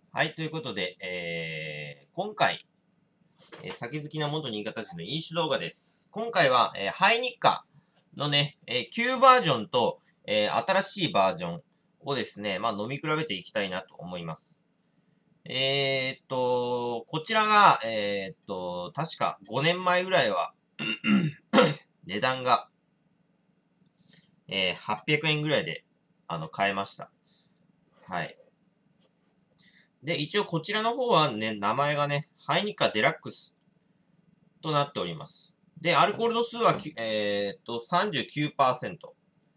はい、ということで、今回、酒好きな元新潟人の飲酒動画です。今回は、ハイニッカのね、旧バージョンと、新しいバージョンをですね、飲み比べていきたいなと思います。こちらが、確か5年前ぐらいは値段が、800円ぐらいで、買えました。はい。で、一応こちらの方はね、名前がね、ハイニッカデラックスとなっております。で、アルコール度数は、39%。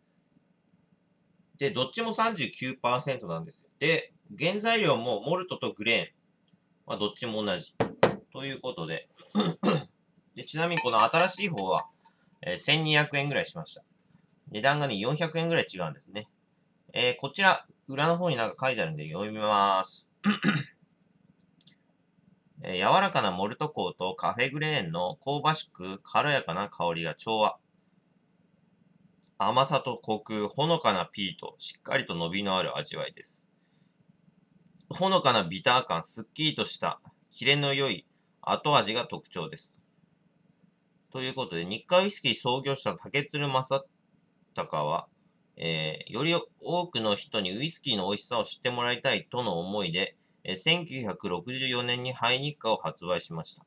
で、どっちも39%なんですよ。で、原材料もモルトとグレーンはどっちも同じ。ということで、でちなみにこの新しい方は、1200円ぐらいしました。値段がね、400円ぐらい違うんですね。こちら、裏の方になんか書いてあるんで読みます。柔らかなモルト香とカフェグレーンの香ばしく軽やかな香りが調和。甘さとコク、ほのかなピーとしっかりと伸びのある味わいです。ほのかなビター感、すっきりとしたキレの良い後味が特徴です。ということで、日課ウイスキー創業者竹鶴正隆は、より多くの人にウイスキーの美味しさを知ってもらいたいとの思いで、1964年にハイニッカを発売しました。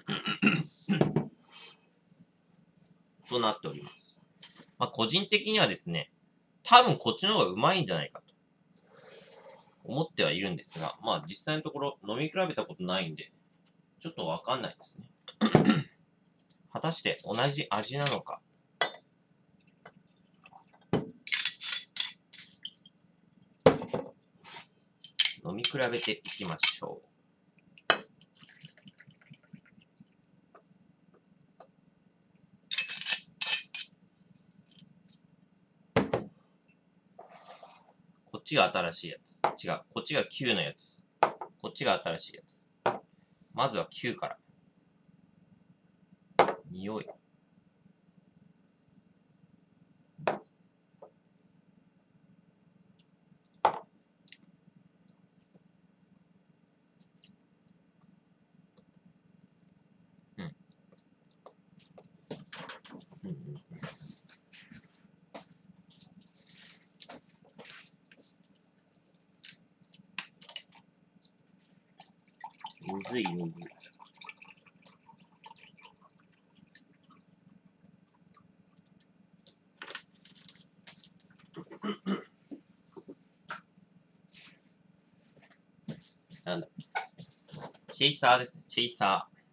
となっております。個人的にはですね、多分こっちの方がうまいんじゃないかと思ってはいるんですが、実際のところ飲み比べたことないんで、ちょっとわかんないですね。果たして同じ味なのか。飲み比べていきましょう。こっちが新しいやつ。違う。こっちが旧のやつ。こっちが新しいやつ。まずは旧から。匂い。うん。うんうん。むずいむずい。なんだ。チェイサーですね。チェイサー。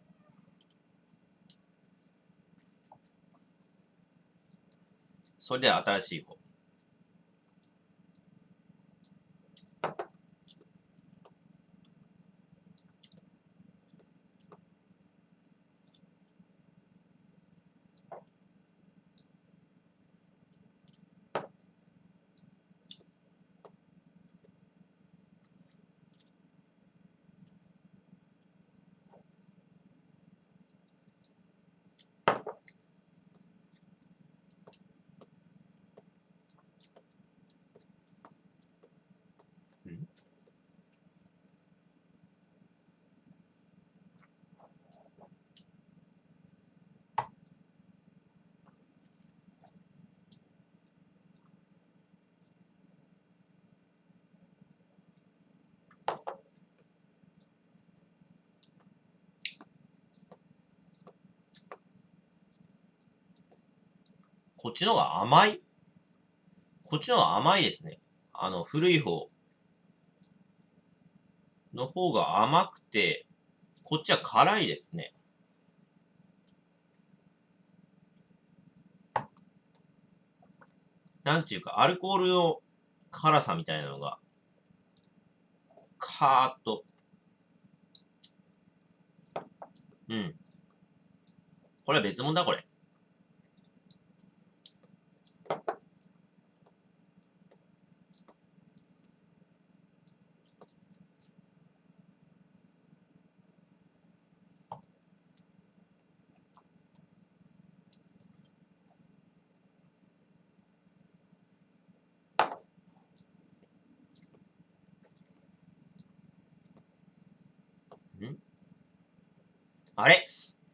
それでは新しい方。こっちの方が甘い。こっちの方が甘いですね。古い方の方が甘くて、こっちは辛いですね。なんちゅうか、アルコールの辛さみたいなのが、カーッと。うん。これは別物だ、これ。 んあれ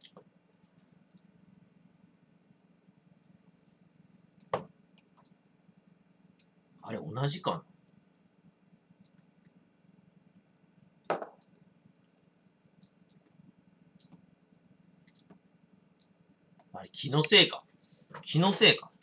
あれ、同じかな。あれ、気のせいか。気のせいか。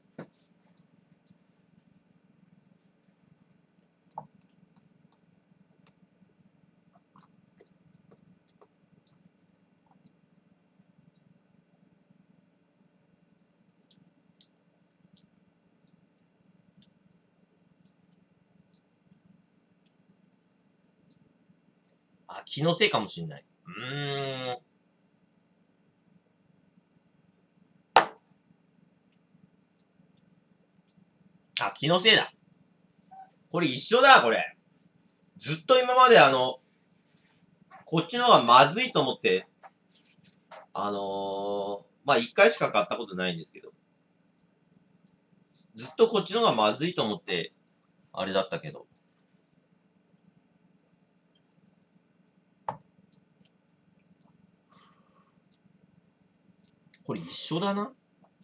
あ、気のせいかもしんない。あ、気のせいだ。これ一緒だ、これ。ずっと今までこっちの方がまずいと思って、まあ、一回しか買ったことないんですけど、ずっとこっちの方がまずいと思って、あれだったけど。これ一緒だな。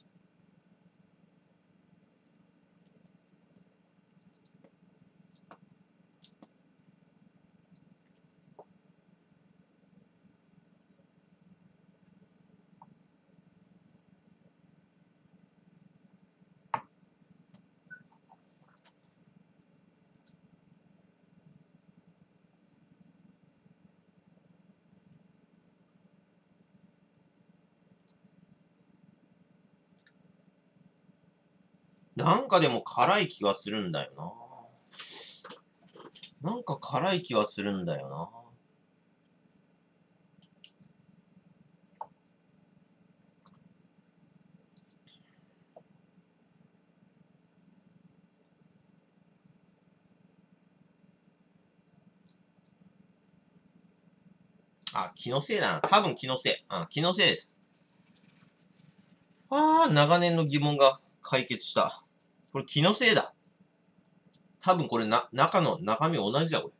なんかでも辛い気がするんだよな。なんか辛い気はするんだよな。あ、気のせいだな。多分気のせい。気のせいです。長年の疑問が解決した。これ気のせいだ。多分これ中身同じだ、これ。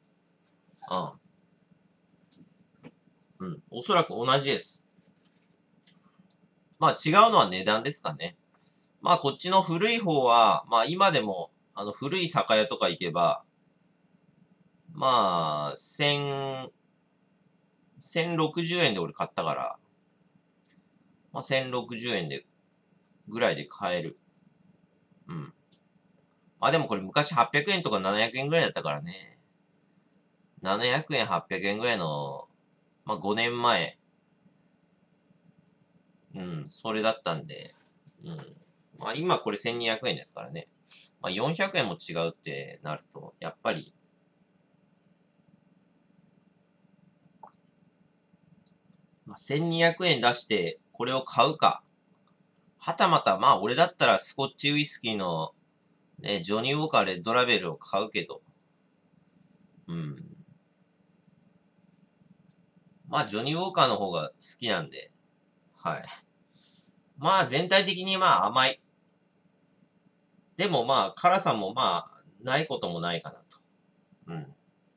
おそらく同じです。まあ違うのは値段ですかね。まあこっちの古い方は、まあ今でも、古い酒屋とか行けば、まあ、1060円で俺買ったから、まあ1060円で、ぐらいで買える。うん。まあでもこれ昔800円とか700円ぐらいだったからね。700円、800円ぐらいの、まあ5年前、それだったんで、うん。まあ今これ1200円ですからね。まあ400円も違うってなると、やっぱり、まあ、1200円出してこれを買うか。はたまた、まあ俺だったらスコッチウイスキーの、ね、ジョニーウォーカーレッドラベルを買うけど、うん。まあジョニーウォーカーの方が好きなんで、はい。まあ全体的にまあ甘い。でもまあ辛さもまあないこともないかなと。うん。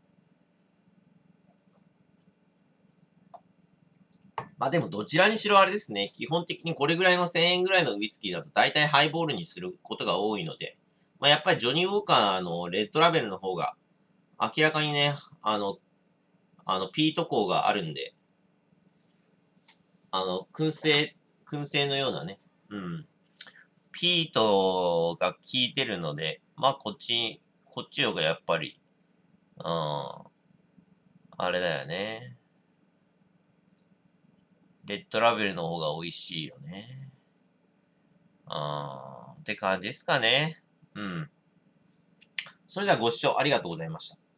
まあでもどちらにしろあれですね。基本的にこれぐらいの1000円ぐらいのウイスキーだと大体ハイボールにすることが多いので、まあやっぱりジョニーウォーカーのレッドラベルの方が明らかにね、ピート香があるんで、燻製のようなね、うん。ピートが効いてるので、まあこっちよがやっぱり、うん、あれだよね。レッドラベルの方が美味しいよね。って感じですかね。うん。それではご視聴ありがとうございました。